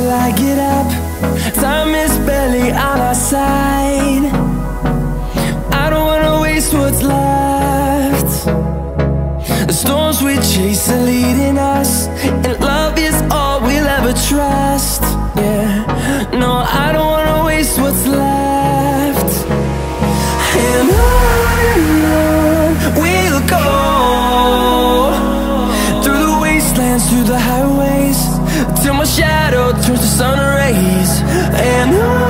I get up. Time is barely on our side. I don't wanna waste what's left. The storms we chase are leading us, and love is all we'll ever trust. Yeah, no, I don't wanna waste what's left. And on we'll go, through the wastelands, through the highways, till my shadow turns to sun rays. And on